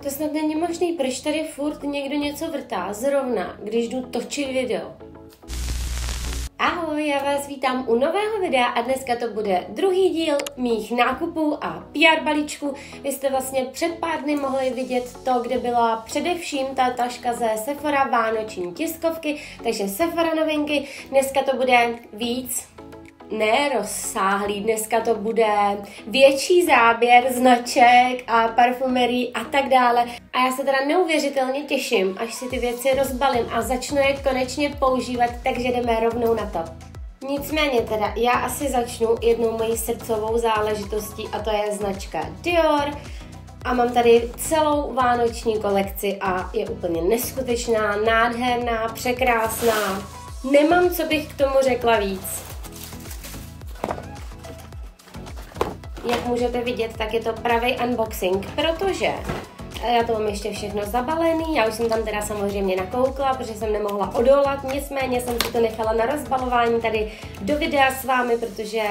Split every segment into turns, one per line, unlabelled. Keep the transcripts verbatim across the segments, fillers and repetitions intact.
To snad není možný, proč tady furt někdo něco vrtá, zrovna, když jdu točit video. Ahoj, já vás vítám u nového videa a dneska to bude druhý díl mých nákupů a P R balíčku. Vy jste vlastně před pár dny mohli vidět to, kde byla především ta taška ze Sephora vánoční tiskovky, takže Sephora novinky. Dneska to bude víc, ne rozsáhlý, dneska to bude větší záběr značek a parfumerií a tak dále. A já se teda neuvěřitelně těším, až si ty věci rozbalím a začnu je konečně používat, takže jdeme rovnou na to. Nicméně teda, já asi začnu jednou mojí srdcovou záležitostí a to je značka Dior. A mám tady celou vánoční kolekci a je úplně neskutečná, nádherná, překrásná. Nemám, co bych k tomu řekla víc. Jak můžete vidět, tak je to pravý unboxing, protože já to mám ještě všechno zabalený, já už jsem tam teda samozřejmě nakoukla, protože jsem nemohla odolat, nicméně jsem si to nechala na rozbalování tady do videa s vámi, protože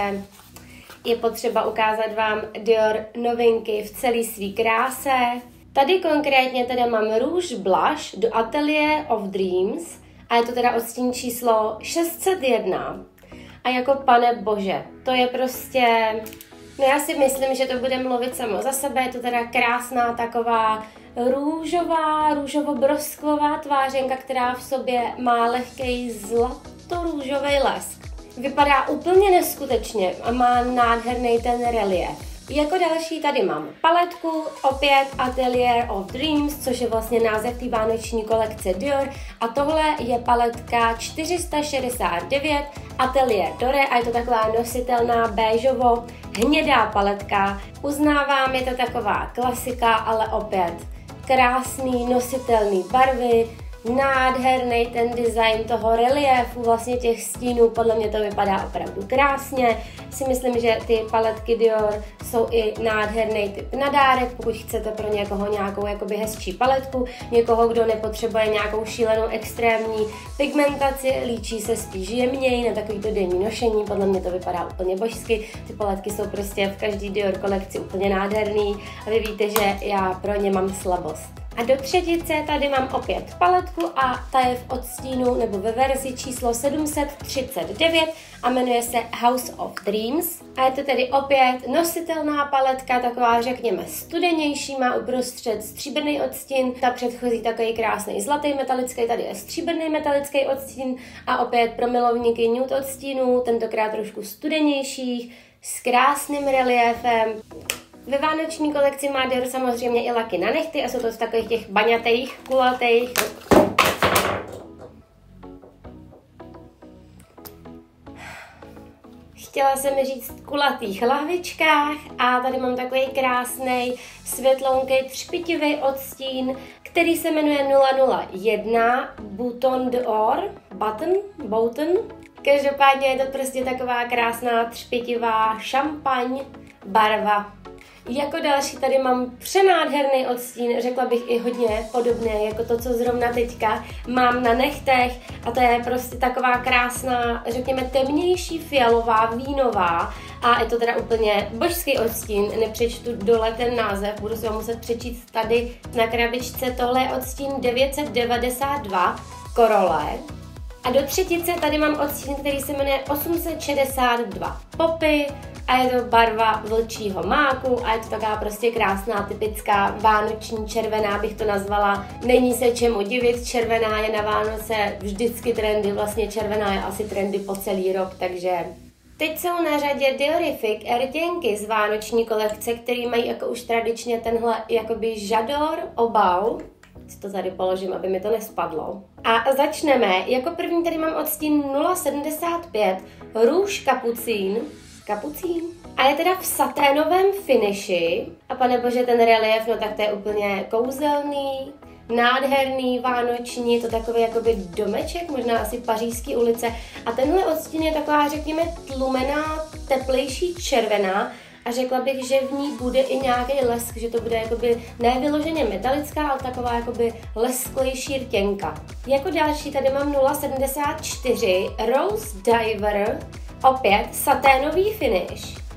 je potřeba ukázat vám Dior novinky v celé svý kráse. Tady konkrétně teda mám Rouge Blush do Atelier of Dreams a je to teda odstín číslo šest set jedna. A jako pane bože, to je prostě... No já si myslím, že to bude mluvit samo za sebe, je to teda krásná taková růžová, růžovo-broskvová tvářenka, která v sobě má lehkej zlato-růžový lesk. Vypadá úplně neskutečně a má nádherný ten relief. Jako další tady mám paletku, opět Atelier of Dreams, což je vlastně název té vánoční kolekce Dior. A tohle je paletka čtyři sta šedesát devět Atelier Dore a je to taková nositelná béžovo hnědá paletka. Uznávám, je to taková klasika, ale opět krásný nositelný barvy, nádherný ten design toho reliefu, vlastně těch stínů, podle mě to vypadá opravdu krásně. Si myslím, že ty paletky Dior jsou i nádherný typ na dárek, pokud chcete pro někoho nějakou jakoby hezčí paletku, někoho, kdo nepotřebuje nějakou šílenou extrémní pigmentaci, líčí se spíš jemněji na takový to denní nošení, podle mě to vypadá úplně božsky. Ty paletky jsou prostě v každý Dior kolekci úplně nádherný a vy víte, že já pro ně mám slabost. A do třetice tady mám opět paletku a ta je v odstínu nebo ve verzi číslo sedm set třicet devět a jmenuje se House of Dreams. A je to tedy opět nositelná paletka, taková řekněme studenější, má uprostřed stříbrný odstín, ta předchozí takový krásný zlatý metalický, tady je stříbrný metalický odstín a opět pro milovníky nude odstínů, tentokrát trošku studenějších, s krásným reliéfem. Ve vánoční kolekci má Dior samozřejmě i laky na nehty a jsou to z takových těch baňatých, kulatých. Chtěla jsem říct kulatých lahvičkách a tady mám takový krásný světlounký třpitivý odstín, který se jmenuje nula nula jedna Bouton d'Or, Button, Bouton. Každopádně je to prostě taková krásná třpitivá šampaň barva. Jako další tady mám přenádherný odstín, řekla bych i hodně podobný jako to, co zrovna teďka mám na nechtech a to je prostě taková krásná, řekněme temnější fialová, vínová a je to teda úplně božský odstín, nepřečtu dole ten název, budu si ho muset přečíst tady na krabičce, tohle je odstín devět set devadesát dva Korole. A do třetice tady mám odstín, který se jmenuje osm set šedesát dva Poppy a je to barva vlčího máku a je to taková prostě krásná, typická vánoční červená, bych to nazvala. Není se čemu divit, červená je na Vánoce vždycky trendy, vlastně červená je asi trendy po celý rok, takže... Teď jsou na řadě Diorific rtěnky z vánoční kolekce, které mají jako už tradičně tenhle jakoby žador obal. Si to tady položím, aby mi to nespadlo. A začneme. Jako první tady mám odstín nula sedmdesát pět Rouge Kapucín. Kapucín? A je teda v saténovém finiši. A pane bože, ten relief, no tak to je úplně kouzelný, nádherný, vánoční, je to takový jakoby domeček, možná asi Pařížské ulice. A tenhle odstín je taková, řekněme, tlumená, teplejší červená. A řekla bych, že v ní bude i nějaký lesk, že to bude jakoby ne vyloženě metalická, ale taková jakoby lesklejší rtěnka. Jako další tady mám nula sedmdesát čtyři Rose Diver, opět saténový finish.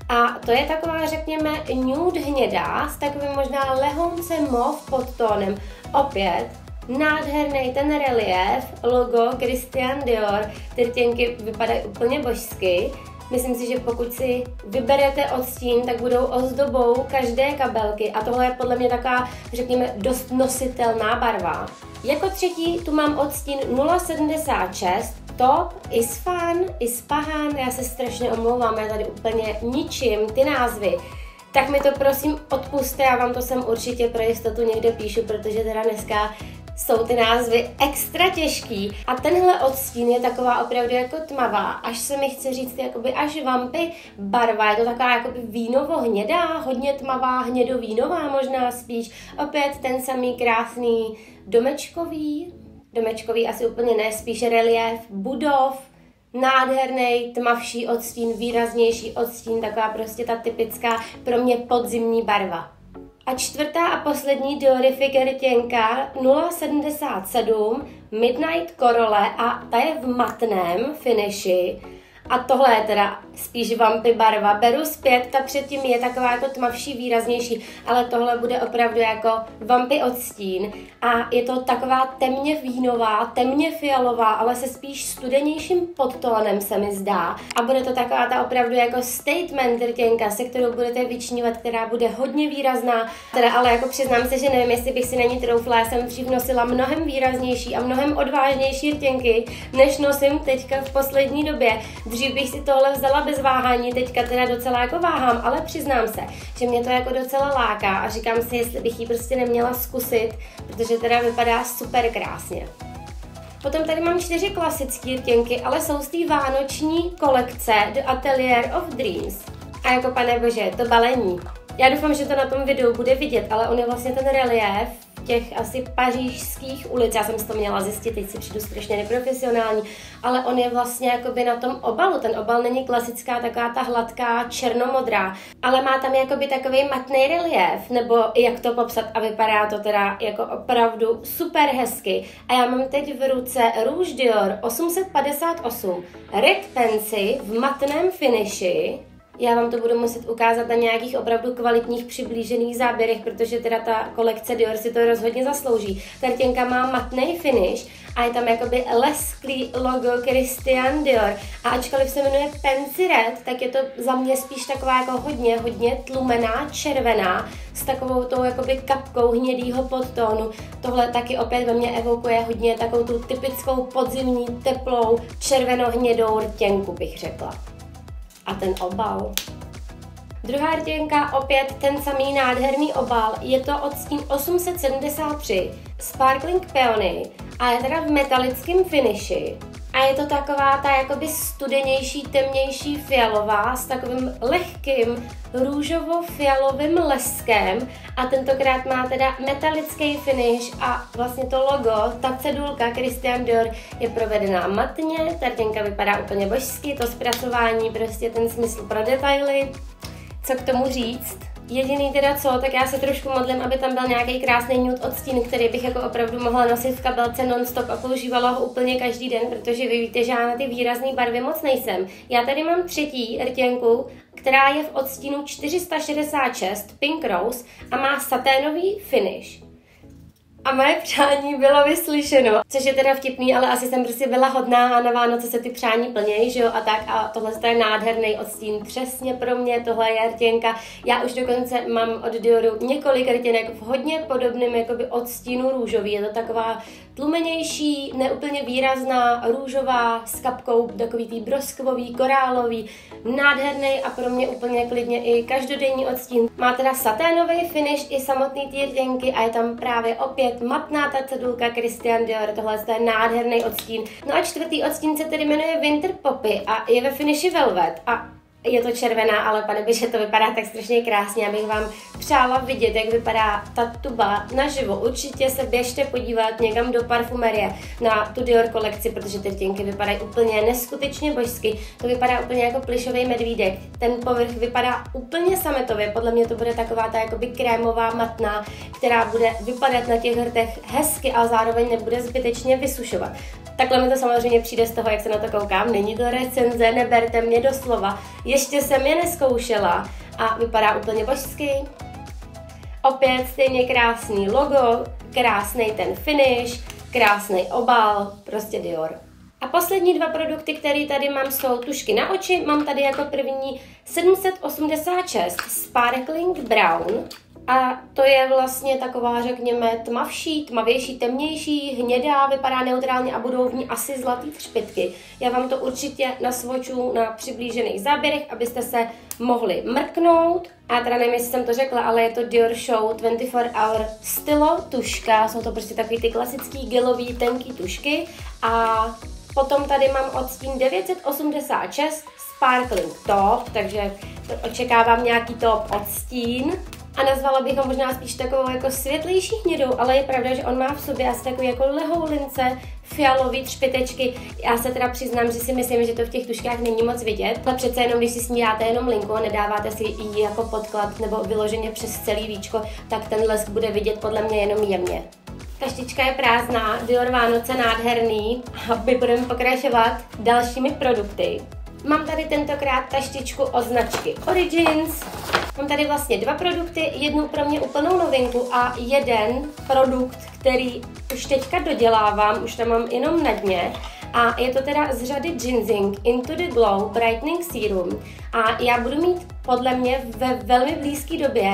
A to je taková, řekněme, nude hnědá s takovým možná lehonce mov podtónem. Opět nádherný ten relief, logo Christian Dior, ty rtěnky vypadají úplně božsky. Myslím si, že pokud si vyberete odstín, tak budou ozdobou každé kabelky a tohle je podle mě taková, řekněme, dost nositelná barva. Jako třetí tu mám odstín nula sedmdesát šest, top, Isfan, Ispahan, já se strašně omlouvám, já tady úplně ničím ty názvy. Tak mi to prosím odpuste, já vám to sem určitě pro jistotu někde píšu, protože teda dneska jsou ty názvy extra těžký a tenhle odstín je taková opravdu jako tmavá, až se mi chce říct jakoby až vampy barva, je to taková jakoby vínovo-hnědá, hodně tmavá, hnědovínová možná spíš, opět ten samý krásný domečkový, domečkový asi úplně ne, spíš relief budov, nádherný tmavší odstín, výraznější odstín, taková prostě ta typická pro mě podzimní barva. A čtvrtá a poslední Diorific rtěnka nula sedmdesát sedm Midnight Corole a ta je v matném finiši. A tohle je teda spíš vampy barva. Beru zpět, ta předtím je taková jako tmavší, výraznější, ale tohle bude opravdu jako vampy odstín. A je to taková temně vínová, temně fialová, ale se spíš studenějším podtónem se mi zdá. A bude to taková ta opravdu jako statement rtěnka, se kterou budete vyčnívat, která bude hodně výrazná. Teda ale jako přiznám se, že nevím, jestli bych si na ní troufla, já jsem dřív nosila mnohem výraznější a mnohem odvážnější rtěnky, než nosím teďka v poslední době. Dřív bych si tohle vzala bez váhání, teďka teda docela jako váhám, ale přiznám se, že mě to jako docela láká a říkám si, jestli bych ji prostě neměla zkusit, protože teda vypadá super krásně. Potom tady mám čtyři klasické rtěnky, ale jsou z té vánoční kolekce The Atelier of Dreams. A jako pane bože, to balení. Já doufám, že to na tom videu bude vidět, ale on je vlastně ten relief těch asi pařížských ulic, já jsem si to měla zjistit, teď si přijdu strašně neprofesionální, ale on je vlastně jakoby na tom obalu, ten obal není klasická taková ta hladká černomodrá, ale má tam jakoby takový matný relief, nebo jak to popsat a vypadá to teda jako opravdu super hezky. A já mám teď v ruce Rouge Dior osm set padesát osm Red Pansy v matném finiši. Já vám to budu muset ukázat na nějakých opravdu kvalitních přiblížených záběrech, protože teda ta kolekce Dior si to rozhodně zaslouží. Ta rtěnka má matný finish a je tam jakoby lesklý logo Christian Dior. A ačkoliv se jmenuje Pansy Red, tak je to za mě spíš taková jako hodně, hodně tlumená, červená, s takovou tou jakoby kapkou hnědýho podtónu. Tohle taky opět ve mně evokuje hodně takovou tu typickou podzimní, teplou, červeno-hnědou rtěnku, bych řekla. A ten obal. Druhá rtěnka, opět ten samý nádherný obal, je to odstín osm set sedmdesát tři Sparkling Peony a je teda v metalickém finiši. A je to taková ta jakoby studenější, temnější fialová s takovým lehkým růžovo-fialovým leskem a tentokrát má teda metalický finish a vlastně to logo, ta cedulka Christian Dior je provedená matně, ta rtěnka vypadá úplně božsky, to zpracování, prostě ten smysl pro detaily. Co k tomu říct? Jediný teda co, tak já se trošku modlím, aby tam byl nějaký krásný nude odstín, který bych jako opravdu mohla nosit v kabelce non-stop a používala ho úplně každý den, protože vy víte, že já na ty výrazné barvy moc nejsem. Já tady mám třetí rtěnku, která je v odstínu čtyři sta šedesát šest Pink Rose a má saténový finish. A moje přání bylo vyslyšeno, což je teda vtipný, ale asi jsem prostě byla hodná a na Vánoce se ty přání plnějí, že jo, a tak a tohle je nádherný odstín přesně pro mě, tohle je rtěnka. Já už dokonce mám od Dioru několik rtěnek v hodně podobném jakoby odstínu růžový, je to taková tlumenější, neúplně výrazná, růžová s kapkou takový tý broskvový, korálový, nádherný a pro mě úplně klidně i každodenní odstín. Má teda saténový finish i samotný ty rtěnky a je tam právě opět matná ta cedulka Christian Dior, tohle je nádherný odstín. No a čtvrtý odstín se tedy jmenuje Winter Poppy a je ve finiši Velvet a je to červená, ale pane bože, to vypadá tak strašně krásně, abych vám přála vidět, jak vypadá ta tuba naživo. Určitě se běžte podívat někam do parfumerie na tu Dior kolekci, protože ty rtěnky vypadají úplně neskutečně božsky. To vypadá úplně jako plyšový medvídek. Ten povrch vypadá úplně sametově, podle mě to bude taková ta jakoby krémová matná, která bude vypadat na těch hrtech hezky a zároveň nebude zbytečně vysušovat. Takhle mi to samozřejmě přijde z toho, jak se na to koukám. Není to recenze, neberte mě doslova. Ještě jsem je neskoušela a vypadá úplně božsky. Opět stejně krásný logo, krásný ten finish, krásný obal, prostě Dior. A poslední dva produkty, které tady mám, jsou tušky na oči. Mám tady jako první sedm set osmdesát šest Sparkling Brown. A to je vlastně taková, řekněme, tmavší, tmavější, temnější, hnědá, vypadá neutrálně a budou v ní asi zlatý třpytky. Já vám to určitě nasvoču na přiblížených záběrech, abyste se mohli mrknout. A teda nevím, jestli jsem to řekla, ale je to Dior Show dvacet čtyři hour stylo tuška. Jsou to prostě takový ty klasický gelový tenký tušky. A potom tady mám odstín devět set osmdesát šest Sparkling Top, takže očekávám nějaký top odstín. A nazvala bych ho možná spíš takovou jako světlejší hnědou, ale je pravda, že on má v sobě asi takový jako lehoulince, fialový třpytečky. Já se teda přiznám, že si myslím, že to v těch tuškách není moc vidět, ale přece jenom, když si snídáte jenom linku a nedáváte si ji jako podklad nebo vyloženě přes celý víčko, tak ten lesk bude vidět podle mě jenom jemně. Taštička je prázdná, Dior Vánoce nádherný a my budeme pokračovat dalšími produkty. Mám tady tentokrát taštičku od značky Origins. Mám tady vlastně dva produkty, jednu pro mě úplnou novinku a jeden produkt, který už teďka dodělávám, už tam mám jenom na dně. A je to teda z řady Ginseng Into the Glow Brightening Serum. A já budu mít podle mě ve velmi blízké době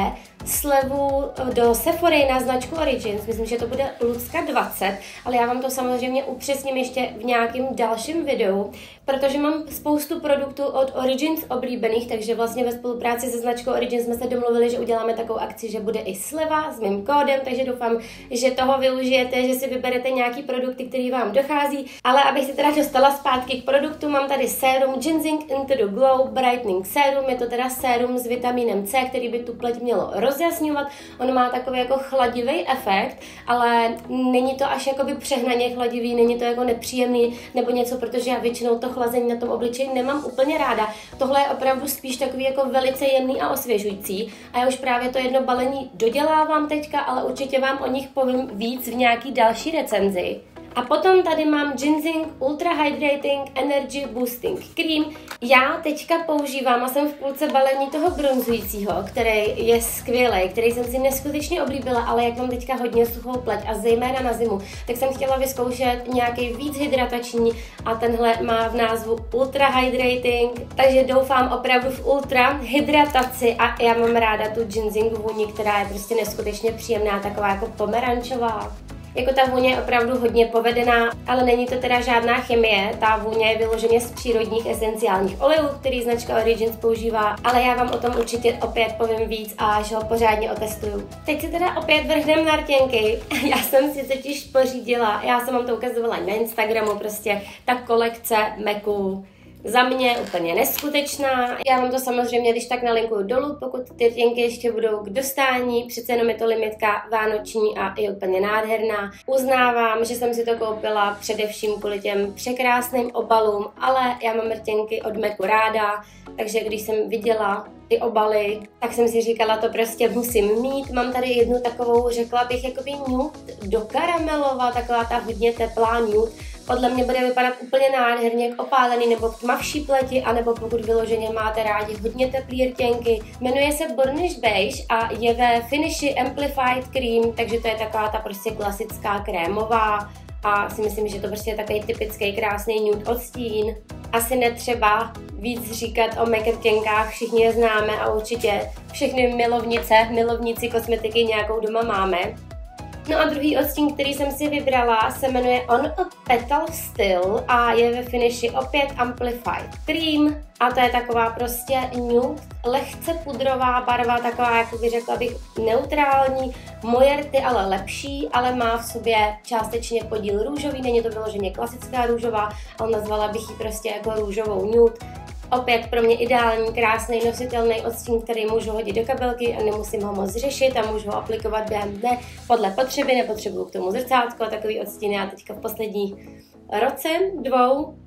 slevu do Sephory na značku Origins. Myslím, že to bude Lucka dvacet, ale já vám to samozřejmě upřesním ještě v nějakém dalším videu, protože mám spoustu produktů od Origins oblíbených, takže vlastně ve spolupráci se značkou Origins jsme se domluvili, že uděláme takovou akci, že bude i sleva s mým kódem, takže doufám, že toho využijete, že si vyberete nějaký produkty, který vám dochází. Ale abych se teda dostala zpátky k produktu, mám tady sérum Ginseng Into the Glow Brightening Serum. Je to teda sérum s vitamínem C, který by tu pleť mělo rozjasňovat. Ono má takový jako chladivý efekt, ale není to až jakoby přehnaně chladivý, není to jako nepříjemný nebo něco, protože já většinou to chlazení na tom obličeji nemám úplně ráda. Tohle je opravdu spíš takový jako velice jemný a osvěžující. A já už právě to jedno balení dodělávám teďka, ale určitě vám o nich povím víc v nějaký další recenzi. A potom tady mám Ginseng Ultra Hydrating Energy Boosting Cream. Já teďka používám a jsem v půlce balení toho bronzujícího, který je skvělý, který jsem si neskutečně oblíbila, ale jak mám teďka hodně suchou pleť a zejména na zimu, tak jsem chtěla vyzkoušet nějaký víc hydratační a tenhle má v názvu Ultra Hydrating, takže doufám opravdu v ultra hydrataci a já mám ráda tu Ginseng vůni, která je prostě neskutečně příjemná, taková jako pomerančová. Jako ta vůně je opravdu hodně povedená, ale není to teda žádná chemie, ta vůně je vyloženě z přírodních esenciálních olejů, který značka Origins používá, ale já vám o tom určitě opět povím víc, až ho pořádně otestuju. Teď si teda opět vrhneme na rtěnky, já jsem si totiž pořídila, já jsem vám to ukazovala na Instagramu, prostě ta kolekce Meku. Za mě úplně neskutečná. Já vám to samozřejmě když tak nalinkuju dolů, pokud ty rtěnky ještě budou k dostání. Přece jenom je to limitka vánoční a je úplně nádherná. Uznávám, že jsem si to koupila především kvůli těm překrásným obalům, ale já mám rtěnky od Meku ráda, takže když jsem viděla ty obaly, tak jsem si říkala, to prostě musím mít. Mám tady jednu takovou, řekla bych, jakoby nude do karamelová, taková ta hodně teplá nude. Podle mě bude vypadat úplně nádherně k opálený nebo k tmavší pleti, anebo pokud vyloženě máte rádi hodně teplý rtěnky. Jmenuje se Burnish Beige a je ve finishi Amplified Cream, takže to je taková ta prostě klasická krémová a si myslím, že to prostě je takový typický krásný nude odstín. Asi netřeba víc říkat o make rtěnkách, všichni je známe a určitě všechny milovnice, milovníci kosmetiky nějakou doma máme. No a druhý odstín, který jsem si vybrala, se jmenuje On a Petal Still a je ve finiši opět Amplified Cream. A to je taková prostě nude, lehce pudrová barva, taková, jako by řekla bych, neutrální, moje rty ale lepší, ale má v sobě částečně podíl růžový, není to vyloženě klasická růžová, ale nazvala bych ji prostě jako růžovou nude. Opět pro mě ideální, krásný, nositelný odstín, který můžu hodit do kabelky a nemusím ho moc řešit a můžu ho aplikovat během dne podle potřeby, nepotřebuju k tomu zrcátko, takový odstín já teďka v posledních roce, dvou,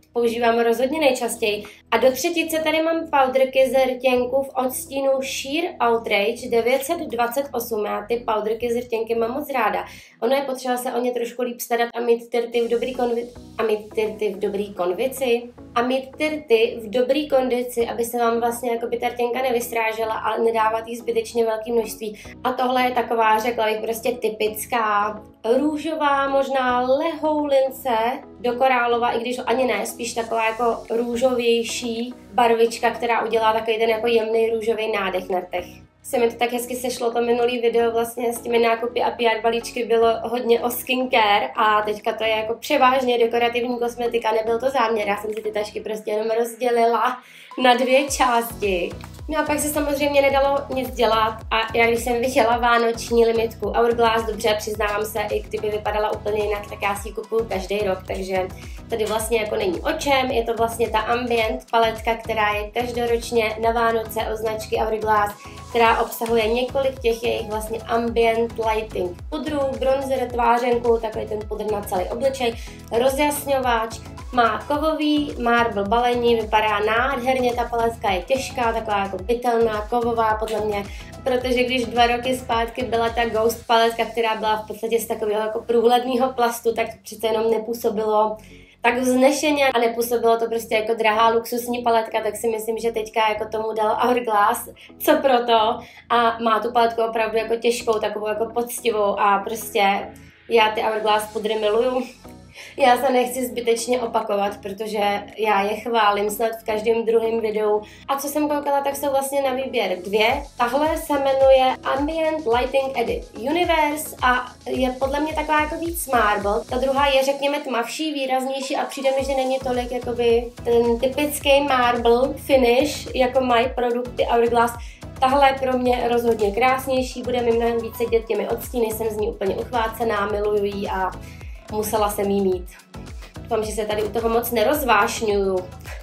používám rozhodně nejčastěji. A do třetice tady mám powderky ze rtěnku v odstínu Sheer Outrage devět set dvacet osm. Já ty powderky ze rtěnky mám moc ráda. Ono je potřeba se o ně trošku líp starat a mít tyrty v dobrý konvici. A mít tyrty v dobrý konvici. A mít tyrty v dobrý kondici, aby se vám vlastně jako by ta rtěnka nevystrážela a nedávat jí zbytečně velké množství. A tohle je taková, řekla bych, prostě typická růžová, možná lehoulince do korálova, i když ani ne, spíš taková jako růžovější barvička, která udělá takový ten jako jemný růžový nádech na rtech. Se mi to tak hezky sešlo, to minulý video vlastně s těmi nákupy a P R balíčky bylo hodně o skincare a teďka to je jako převážně dekorativní kosmetika, nebyl to záměr, já jsem si ty tašky prostě jenom rozdělila na dvě části. No a pak se samozřejmě nedalo nic dělat a já když jsem viděla vánoční limitku Hourglass, dobře, přiznávám se, i kdyby vypadala úplně jinak, tak já si ji kupuju každý rok, takže tady vlastně jako není o čem, je to vlastně ta Ambient paletka, která je každoročně na Vánoce od značky Hourglass, která obsahuje několik těch jejich vlastně Ambient Lighting pudrů, bronzer, tvářenku, takový ten pudr na celý obličej, rozjasňovač, má kovový marble balení, vypadá nádherně, ta paletka je těžká, taková jako bytelná, kovová podle mě, protože když dva roky zpátky byla ta Ghost paletka, která byla v podstatě z takového jako průhledného plastu, tak to přece jenom nepůsobilo tak vznešeně a nepůsobilo to prostě jako drahá luxusní paletka, tak si myslím, že teďka jako tomu dal Hourglass, co proto, a má tu paletku opravdu jako těžkou, takovou jako poctivou a prostě já ty Hourglass pudry miluju. Já se nechci zbytečně opakovat, protože já je chválím snad v každém druhém videu. A co jsem koukala, tak jsou vlastně na výběr dvě. Tahle se jmenuje Ambient Lighting Edit Universe a je podle mě taková jako víc marble. Ta druhá je, řekněme, tmavší, výraznější a přijde mi, že není tolik jakoby ten typický marble finish, jako mají produkty Hourglass. Tahle je pro mě rozhodně krásnější, bude mi mnohem více sedět těmi odstíny, jsem z ní úplně uchvácená, miluju ji a musela jsem jí mít. Doufám, že se tady u toho moc nerozvášňuju.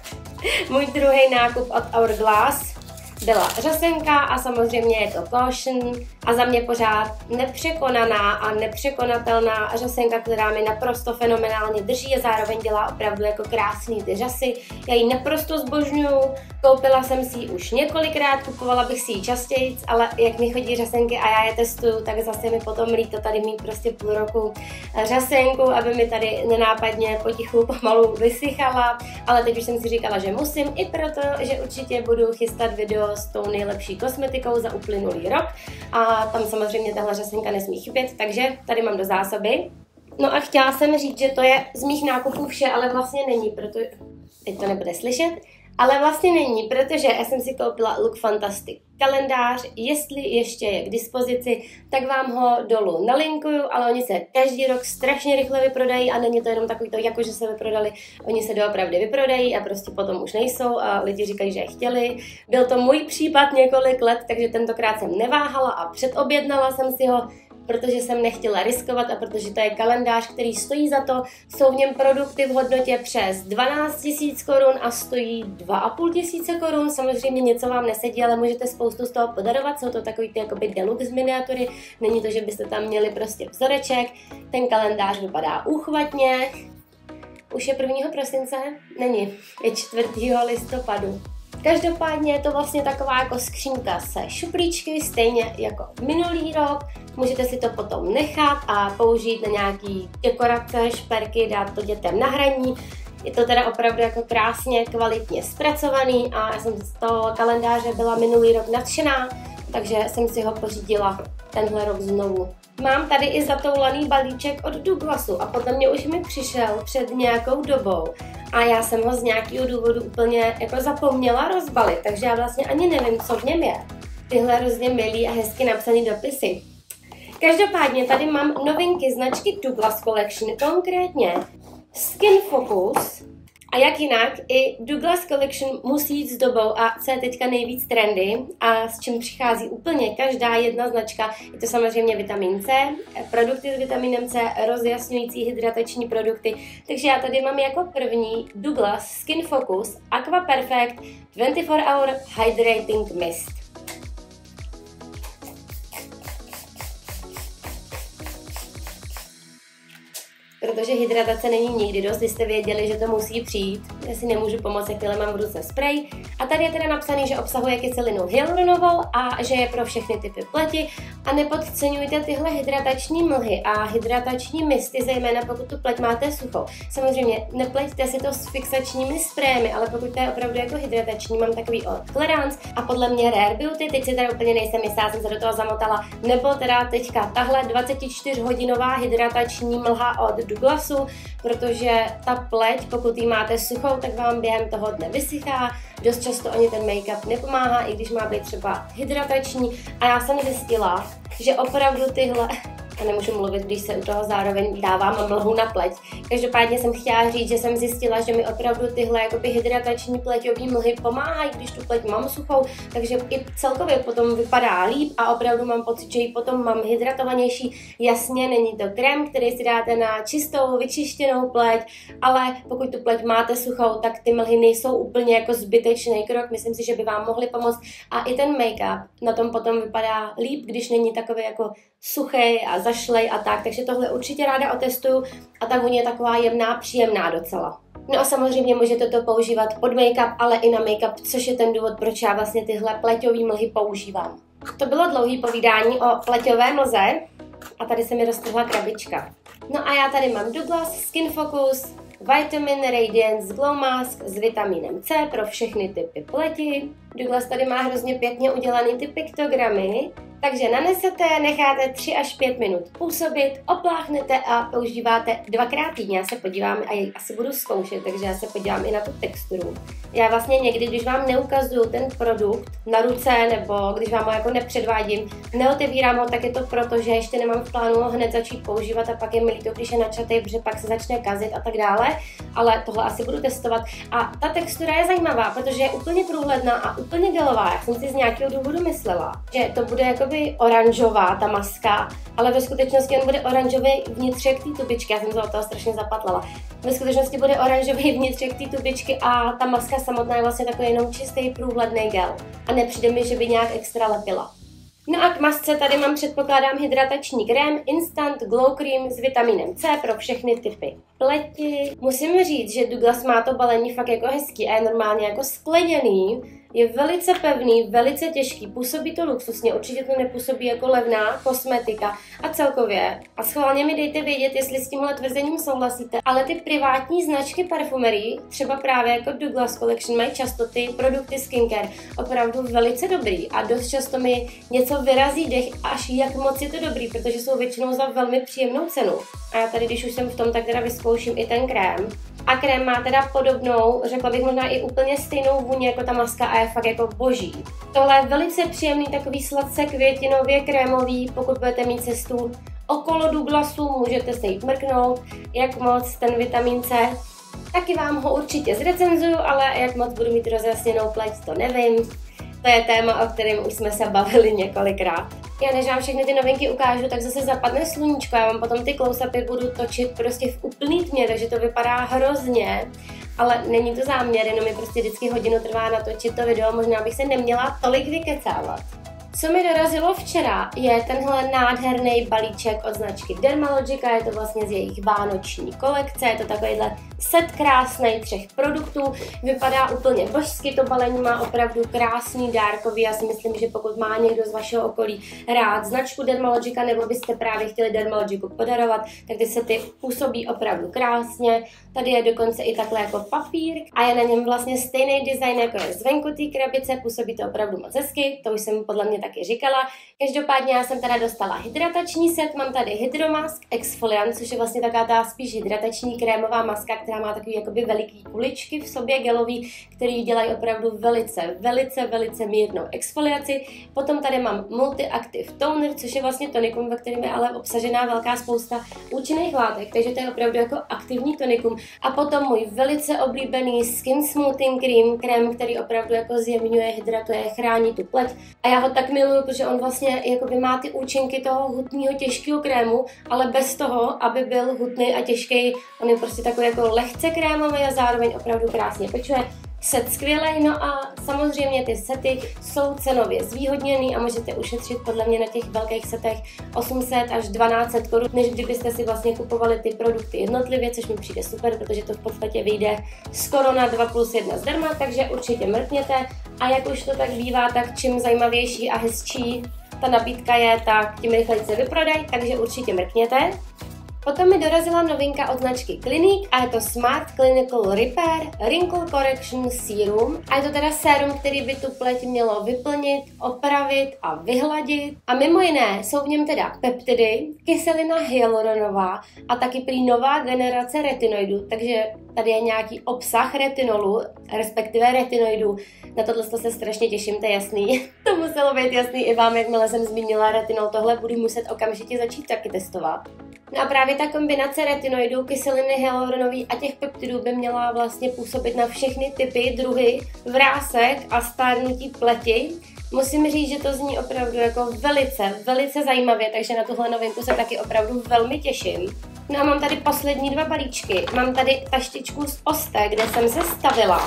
Můj druhý nákup od Hourglass byla řasenka a samozřejmě je to Caution a za mě pořád nepřekonaná a nepřekonatelná řasenka, která mi naprosto fenomenálně drží a zároveň dělá opravdu jako krásný ty řasy. Já ji naprosto zbožňuju, koupila jsem si ji už několikrát, kupovala bych si ji častěji, ale jak mi chodí řasenky a já je testuju, tak zase mi potom líto tady mít prostě půl roku řasenku, aby mi tady nenápadně potichu pomalu vysychala, ale teď už jsem si říkala, že musím, i proto, že určitě budu chystat video s tou nejlepší kosmetikou za uplynulý rok a tam samozřejmě tahle řasenka nesmí chybět, takže tady mám do zásoby. No a chtěla jsem říct, že to je z mých nákupů vše, ale vlastně není, protože teď to nebude slyšet, ale vlastně není, protože já jsem si koupila Look Fantastic kalendář, jestli ještě je k dispozici, tak vám ho dolů nalinkuju, ale oni se každý rok strašně rychle vyprodají a není to jenom takový to, jako že se vyprodali, oni se doopravdy vyprodají a prostě potom už nejsou a lidi říkají, že je chtěli. Byl to můj případ několik let, takže tentokrát jsem neváhala a předobjednala jsem si ho, protože jsem nechtěla riskovat a protože to je kalendář, který stojí za to. Jsou v něm produkty v hodnotě přes dvanáct tisíc korun a stojí dva a půl tisíce korun. Samozřejmě něco vám nesedí, ale můžete spoustu z toho podarovat. Jsou to takový ty jakoby deluxe miniatury. Není to, že byste tam měli prostě vzoreček. Ten kalendář vypadá úchvatně. Už je prvního prosince? Není. Je čtvrtého listopadu. Každopádně je to vlastně taková jako skřínka se šuplíčky, stejně jako minulý rok. Můžete si to potom nechat a použít na nějaký dekorace, šperky, dát to dětem na hraní. Je to teda opravdu jako krásně, kvalitně zpracovaný a já jsem z toho kalendáře byla minulý rok nadšená, takže jsem si ho pořídila tenhle rok znovu. Mám tady i zatoulaný balíček od Douglasu a podle mě už mi přišel před nějakou dobou a já jsem ho z nějakého důvodu úplně jako zapomněla rozbalit, takže já vlastně ani nevím, co v něm je. Tyhle hrozně milý a hezky napsaný dopisy. Každopádně tady mám novinky značky Douglas Collection, konkrétně Skin Focus. A jak jinak, i Douglas Collection musí jít s dobou a co je teďka nejvíc trendy a s čím přichází úplně každá jedna značka, je to samozřejmě vitamin C, produkty s vitaminem C, rozjasňující hydratační produkty. Takže já tady mám jako první Douglas Skin Focus Aqua Perfect dvacet čtyři hour Hydrating Mist. protože hydratace není nikdy dost, vy jste věděli, že to musí přijít. Já si nemůžu pomoct, jak tyhle mám v ruce spray. A tady je teda napsaný, že obsahuje kyselinu hyaluronovou a že je pro všechny typy pleti. A nepodceňujte tyhle hydratační mlhy a hydratační misty, zejména pokud tu pleť máte suchou. Samozřejmě nepleťte si to s fixačními sprayemi, ale pokud to je opravdu jako hydratační, mám takový od Clarins a podle mě Rare Beauty, teď si teda úplně nejsem jistá, jsem se do toho zamotala, nebo teda teďka tahle dvacet čtyři hodinová hydratační mlha od Douglasu, protože ta pleť, pokud ji máte suchou, tak vám během toho dne vysychá. Dost často ani ten make-up nepomáhá, i když má být třeba hydratační. A já jsem zjistila, že opravdu tyhle... A nemůžu mluvit, když se u toho zároveň dávám mlhu na pleť. Každopádně jsem chtěla říct, že jsem zjistila, že mi opravdu tyhle jakoby hydratační pleťové mlhy pomáhají, když tu pleť mám suchou, takže i celkově potom vypadá líp a opravdu mám pocit, že ji potom mám hydratovanější. Jasně, není to krém, který si dáte na čistou, vyčištěnou pleť, ale pokud tu pleť máte suchou, tak ty mlhy nejsou úplně jako zbytečný krok. Myslím si, že by vám mohly pomoct a i ten make-up na tom potom vypadá líp, když není takový jako suchý a zašlej a tak, takže tohle určitě ráda otestuju a ta vůně je taková jemná, příjemná docela. No a samozřejmě můžete to používat pod make-up, ale i na make-up, což je ten důvod, proč já vlastně tyhle pleťové mlhy používám. To bylo dlouhé povídání o pleťové mlze a tady se mi roztrhla krabička. No a já tady mám Douglas Skin Focus Vitamin Radiance Glow Mask s vitamínem C pro všechny typy pleti. Douglas tady má hrozně pěkně udělaný ty piktogramy. Takže nanesete, necháte tři až pět minut působit, opláchnete a používáte dvakrát týdně. Já se podívám a jej asi budu zkoušet, takže já se podívám i na tu texturu. Já vlastně někdy, když vám neukazuju ten produkt na ruce nebo když vám ho jako nepředvádím, neotevírám ho, tak je to proto, že ještě nemám v plánu ho hned začít používat a pak je mi líto, když je načatý, protože pak se začne kazit a tak dále, ale tohle asi budu testovat. A ta textura je zajímavá, protože je úplně průhledná a úplně gelová. Já jsem si z nějakého důvodu myslela, že to bude jako oranžová ta maska, ale ve skutečnosti on bude oranžový vnitřek té tubičky, já jsem se od toho strašně zapatlala. Ve skutečnosti bude oranžový vnitřek té tubičky a ta maska samotná je vlastně takový jenom čistý průhledný gel a nepřijde mi, že by nějak extra lepila. No a k masce tady mám, předpokládám, hydratační krém Instant Glow Cream s vitamínem C pro všechny typy pleti. Musím říct, že Douglas má to balení fakt jako hezký a je normálně jako skleněný. Je velice pevný, velice těžký, působí to luxusně, určitě to nepůsobí jako levná kosmetika a celkově. A schválně mi dejte vědět, jestli s tímhle tvrzením souhlasíte, ale ty privátní značky parfumerii, třeba právě jako Douglas Collection, mají často ty produkty skincare opravdu velice dobrý a dost často mi něco vyrazí dech, až jak moc je to dobrý, protože jsou většinou za velmi příjemnou cenu. A já tady, když už jsem v tom, tak teda vyzkouším i ten krém. A krém má teda podobnou, řekla bych možná i úplně stejnou vůni jako ta maska a je fakt jako boží. Tohle je velice příjemný, takový sladce květinově krémový, pokud budete mít cestu okolo Douglasu, můžete se jít mrknout, jak moc ten vitamin C. Taky vám ho určitě zrecenzuju, ale jak moc budu mít rozjasněnou pleť, to nevím. To je téma, o kterém už jsme se bavili několikrát. Já než vám všechny ty novinky ukážu, tak zase zapadne sluníčko, já vám potom ty close-upy budu točit prostě v úplný tmě, takže to vypadá hrozně, ale není to záměr, jenom mi prostě vždycky hodinu trvá natočit to video, možná bych se neměla tolik vykecávat. Co mi dorazilo včera, je tenhle nádherný balíček od značky Dermalogica, je to vlastně z jejich vánoční kolekce, je to takovýhle set krásnej třech produktů, vypadá úplně božsky, to balení má opravdu krásný dárkový, já si myslím, že pokud má někdo z vašeho okolí rád značku Dermalogica nebo byste právě chtěli Dermalogiku podarovat, tak ty sety působí opravdu krásně, tady je dokonce i takhle jako papír a je na něm vlastně stejný design jako je zvenku té krabice, působí to opravdu moc hezky, to už jsem podle mě taky říkala. Každopádně já jsem teda dostala hydratační set, mám tady Hydromask Exfoliant, což je vlastně taková ta spíš hydratační krémová maska, která má takový jakoby veliký kuličky v sobě gelový, který dělají opravdu velice, velice, velice mírnou exfoliaci. Potom tady mám Multi-Active Toner, což je vlastně tonikum, ve kterém je ale obsažená velká spousta účinných látek, takže to je opravdu jako aktivní tonikum. A potom můj velice oblíbený Skin Smoothing Cream, krém, který opravdu jako zjemňuje, hydratuje, chrání tu pleť. A já ho tak miluju, protože on vlastně jakoby má ty účinky toho hutného těžkého krému, ale bez toho, aby byl hutný a těžký. On je prostě takový jako lehce krémový a zároveň opravdu krásně pečuje. set skvělej, no a samozřejmě ty sety jsou cenově zvýhodněný a můžete ušetřit podle mě na těch velkých setech osm set až dvanáct set korun, než kdybyste si vlastně kupovali ty produkty jednotlivě, což mi přijde super, protože to v podstatě vyjde skoro na dva plus jedna zdarma, takže určitě mrkněte a jak už to tak bývá, tak čím zajímavější a hezčí ta nabídka je, tak tím rychleji se vyprodají, takže určitě mrkněte. Potom mi dorazila novinka od značky Clinique a je to Smart Clinical Repair Wrinkle Correction Serum. A je to teda sérum, který by tu pleť mělo vyplnit, opravit a vyhladit. A mimo jiné jsou v něm teda peptidy, kyselina hyaluronová a taky prý nová generace retinoidů, takže tady je nějaký obsah retinolu, respektive retinoidů. Na tohle se strašně těším, to je jasný. To muselo být jasný i vám, jakmile jsem zmínila retinol, tohle budu muset okamžitě začít taky testovat. No a právě ta kombinace retinoidů, kyseliny hyaluronový a těch peptidů by měla vlastně působit na všechny typy, druhy vrásek a stárnutí pleti. Musím říct, že to zní opravdu jako velice, velice zajímavě, takže na tuhle novinku se taky opravdu velmi těším. No a mám tady poslední dva balíčky. Mám tady taštičku z Osté, kde jsem se stavila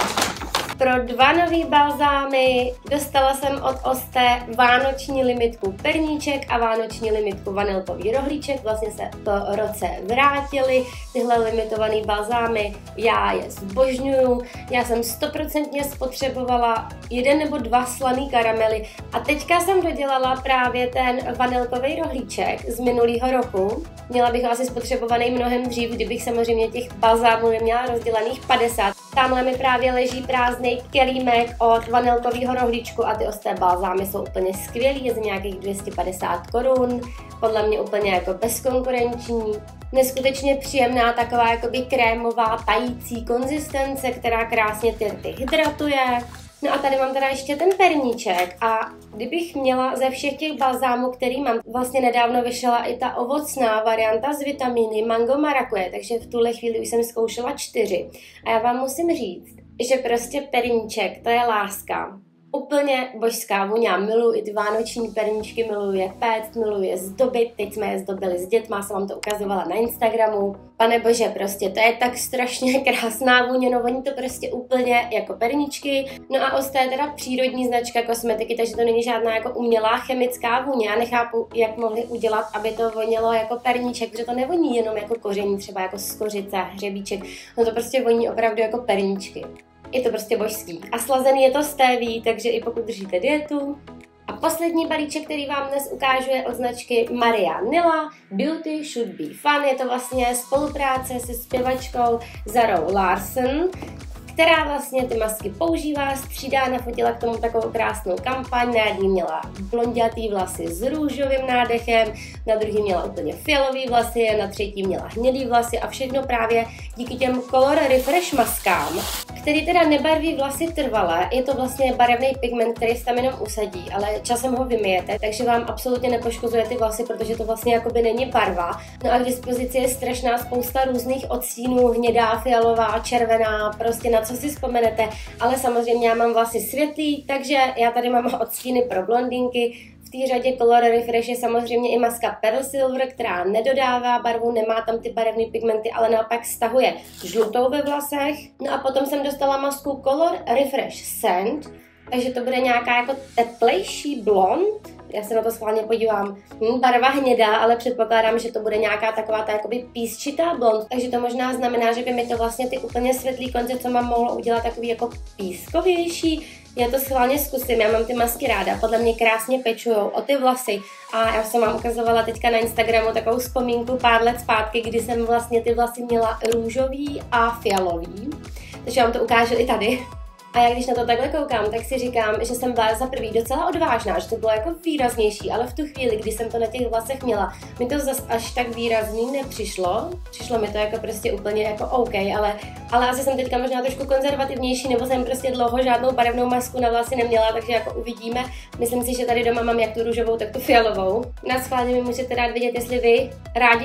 pro dva nový balzámy. Dostala jsem od Osté vánoční limitku perníček a vánoční limitku vanilkový rohlíček. Vlastně se po roce vrátily tyhle limitované balzámy. Já je zbožňuju. Já jsem stoprocentně spotřebovala jeden nebo dva slaný karamely a teďka jsem dodělala právě ten vanilkový rohlíček z minulého roku. Měla bych ho asi spotřebovaný mnohem dřív, kdybych samozřejmě těch balzámů neměla rozdělených padesát. Tamhle mi právě leží prázdný kelímek od vanilkového rohlíčku a ty Osté balzámy jsou úplně skvělý, je za nějakých dvě stě padesát korun, podle mě úplně jako bezkonkurenční. Neskutečně příjemná taková jakoby krémová tající konzistence, která krásně ty rty hydratuje. No a tady mám teda ještě ten perníček a kdybych měla ze všech těch balzámů, který mám, vlastně nedávno vyšla i ta ovocná varianta z vitamíny mango marakuje, takže v tuhle chvíli už jsem zkoušela čtyři. A já vám musím říct, že prostě perníček, to je láska. Úplně božská vůně, já miluji i ty vánoční perníčky, miluji je péct, miluji je zdobit, teď jsme je zdobili s dětma, jsem vám to ukazovala na Instagramu. Pane bože, prostě to je tak strašně krásná vůně, no oni to prostě úplně jako perníčky. No a Osté je teda přírodní značka kosmetiky, takže to není žádná jako umělá chemická vůně. Já nechápu, jak mohli udělat, aby to vonělo jako perníček, protože to nevoní jenom jako koření, třeba jako z kořice, hřebíček, no to prostě voní opravdu jako perníčky. Je to prostě božský. A slazený je to stéví, takže i pokud držíte dietu. A poslední balíček, který vám dnes ukážu, je od značky Maria Nilla Beauty Should Be Fun. Je to vlastně spolupráce se zpěvačkou Zarou Larson, která vlastně ty masky používá, střídá, nafotila k tomu takovou krásnou kampaň. Na jedný měla blondětý vlasy s růžovým nádechem, na druhý měla úplně fialový vlasy, na třetí měla hnědý vlasy a všechno právě díky těm Color Refresh maskám, který teda nebarví vlasy trvale. Je to vlastně barevný pigment, který se tam jenom usadí, ale časem ho vymyjete, takže vám absolutně nepoškozuje ty vlasy, protože to vlastně jakoby není barva. No a k dispozici je strašná spousta různých odstínů, hnědá, fialová, červená, prostě na co si vzpomenete, ale samozřejmě já mám vlasy světlý, takže já tady mám odstíny pro blondýnky. V té řadě Color Refresh je samozřejmě i maska Pearl Silver, která nedodává barvu, nemá tam ty barevné pigmenty, ale naopak stahuje žlutou ve vlasech. No a potom jsem dostala masku Color Refresh Sand, takže to bude nějaká jako teplejší blond. Já se na to schválně podívám. Hm, barva hnědá, ale předpokládám, že to bude nějaká taková ta jakoby písčitá blond. Takže to možná znamená, že by mi to vlastně ty úplně světlý konce, co mám, mohlo udělat takový jako pískovější. Já to schválně zkusím, já mám ty masky ráda, podle mě krásně pečujou o ty vlasy. A já jsem vám ukazovala teďka na Instagramu takovou vzpomínku pár let zpátky, kdy jsem vlastně ty vlasy měla růžový a fialový. Takže vám to ukážu i tady. A já když na to takhle koukám, tak si říkám, že jsem byla za prvý docela odvážná, že to bylo jako výraznější, ale v tu chvíli, kdy jsem to na těch vlasech měla, mi to zas až tak výrazný nepřišlo. Přišlo mi to jako prostě úplně jako OK, ale, ale asi jsem teďka možná trošku konzervativnější, nebo jsem prostě dlouho žádnou barevnou masku na vlasy neměla, takže jako uvidíme. Myslím si, že tady doma mám jak tu růžovou, tak tu fialovou. Na schválně mi můžete rád vidět, jestli vy rádi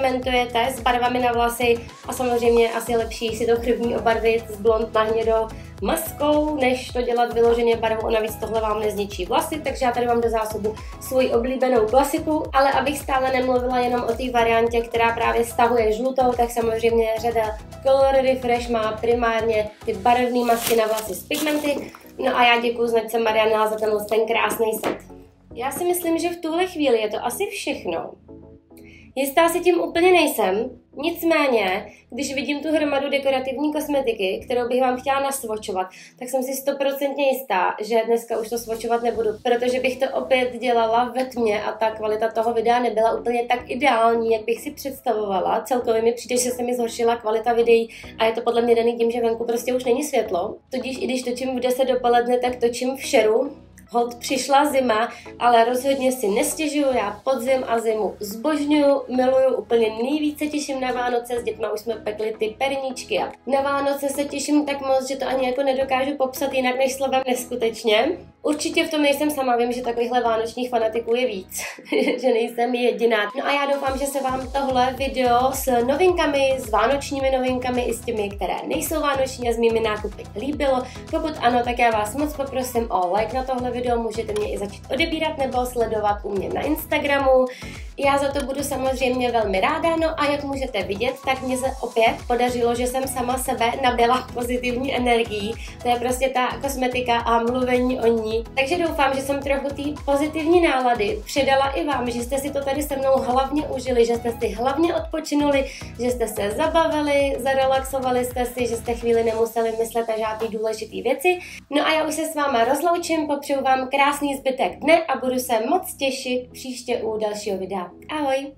experimentujete s barvami na vlasy a samozřejmě asi lepší si to chrbní obarvit z blond na hnědo maskou, než to dělat vyloženě barvou. Navíc tohle vám nezničí vlasy, takže já tady mám do zásobu svoji oblíbenou klasiku, ale abych stále nemluvila jenom o té variantě, která právě stahuje žlutou, tak samozřejmě řada Color Refresh má primárně ty barevné masky na vlasy s pigmenty. No a já děkuju značce Marianela za tenhle ten krásný set. Já si myslím, že v tuhle chvíli je to asi všechno. Jistá si tím úplně nejsem, nicméně, když vidím tu hromadu dekorativní kosmetiky, kterou bych vám chtěla nasvočovat, tak jsem si stoprocentně jistá, že dneska už to svočovat nebudu, protože bych to opět dělala ve tmě a ta kvalita toho videa nebyla úplně tak ideální, jak bych si představovala. Celkově mi přijde, že se mi zhoršila kvalita videí a je to podle mě daný tím, že venku prostě už není světlo. Tudíž i když točím v deset dopoledne, tak točím v šeru. Hold přišla zima, ale rozhodně si nestěžuju, já podzim a zimu zbožňuju, miluju, úplně nejvíce těším na Vánoce, s dětma už jsme pekli ty perníčky a na Vánoce se těším tak moc, že to ani jako nedokážu popsat jinak než slovem neskutečně. Určitě v tom nejsem sama, vím, že takovýchhle vánočních fanatiků je víc, že nejsem jediná. No a já doufám, že se vám tohle video s novinkami, s vánočními novinkami i s těmi, které nejsou vánoční a s mými nákupy líbilo. Pokud ano, tak já vás moc poprosím o like na tohle video, můžete mě i začít odebírat nebo sledovat u mě na Instagramu. Já za to budu samozřejmě velmi ráda, no a jak můžete vidět, tak mně se opět podařilo, že jsem sama sebe nabila pozitivní energií. To je prostě ta kosmetika a mluvení o ní. Takže doufám, že jsem trochu té pozitivní nálady předala i vám, že jste si to tady se mnou hlavně užili, že jste si hlavně odpočinuli, že jste se zabavili, zarelaxovali jste si, že jste chvíli nemuseli myslet na žádný důležitý věci. No a já už se s váma rozloučím, popřeju vám krásný zbytek dne a budu se moc těšit příště u dalšího videa. Ahoj!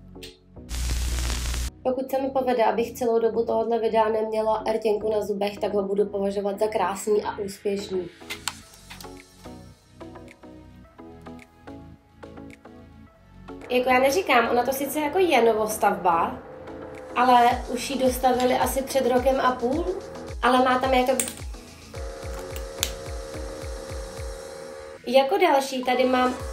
Pokud se mi povede, abych celou dobu tohohle videa neměla rtěnku na zubech, tak ho budu považovat za krásný a úspěšný. Jako já neříkám, ona to sice jako je novostavba, ale už ji dostavili asi před rokem a půl, ale má tam jako... Jako další tady mám